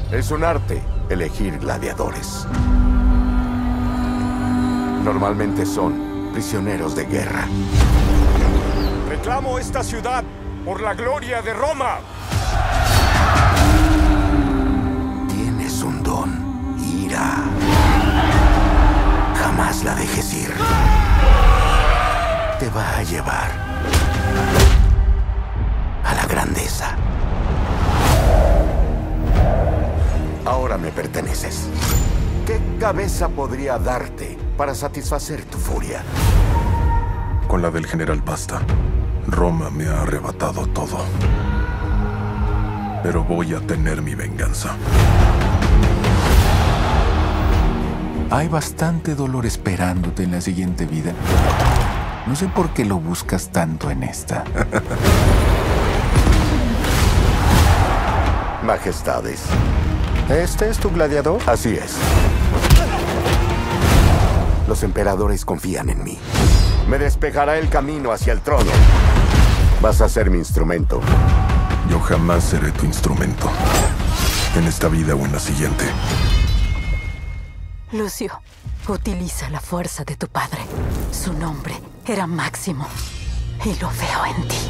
Es un arte elegir gladiadores. Normalmente son prisioneros de guerra. Reclamo esta ciudad por la gloria de Roma. Tienes un don, ira. Jamás la dejes ir. Te va a llevar a la grandeza. Ahora me perteneces. ¿Qué cabeza podría darte para satisfacer tu furia? Con la del general Pasta, Roma me ha arrebatado todo. Pero voy a tener mi venganza. Hay bastante dolor esperándote en la siguiente vida. No sé por qué lo buscas tanto en esta. Majestades. ¿Este es tu gladiador? Así es. Los emperadores confían en mí. Me despejará el camino hacia el trono. Vas a ser mi instrumento. Yo jamás seré tu instrumento. En esta vida o en la siguiente. Lucio, utiliza la fuerza de tu padre. Su nombre era Máximo. Y lo veo en ti.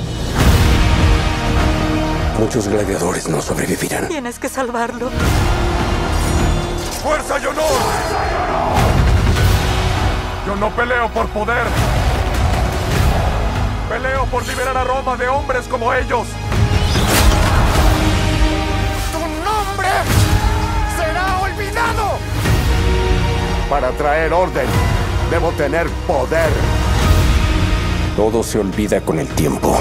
Muchos gladiadores no sobrevivirán. Tienes que salvarlo. ¡Fuerza y honor! Yo no peleo por poder. Peleo por liberar a Roma de hombres como ellos. ¡Tu nombre será olvidado! Para traer orden, debo tener poder. Todo se olvida con el tiempo.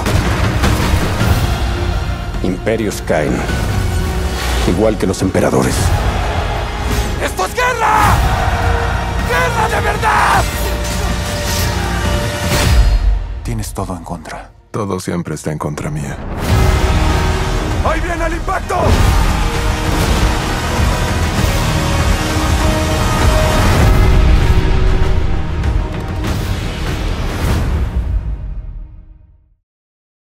Imperios caen, igual que los emperadores. ¡Esto es guerra! ¡Guerra de verdad! Tienes todo en contra. Todo siempre está en contra mía. ¡Ahí viene el impacto!